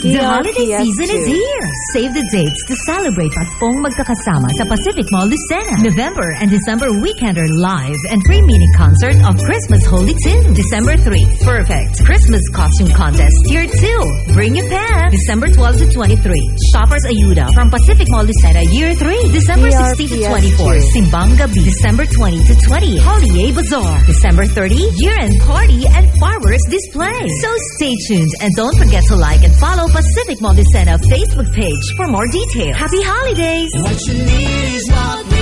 The holiday season is here. Save the dates to celebrate Paskong magkakasama sa Pacific Mall Lucena. November and December weekender live and free mini concert of Christmas Holy 2. December 3, perfect Christmas costume contest Tier 2. Bring your pants. December 12 to 23, Shoppers Ayuda from Pacific Mall Lucena Year 3. December 16 to 24, Simbang Gabi. December 20 to 28, Holiday Bazaar. December 30, year-end party and fireworks display. So stay tuned and don't forget to like and follow Pacific Mall Lucena Facebook page for more details. Happy holidays! What you need is not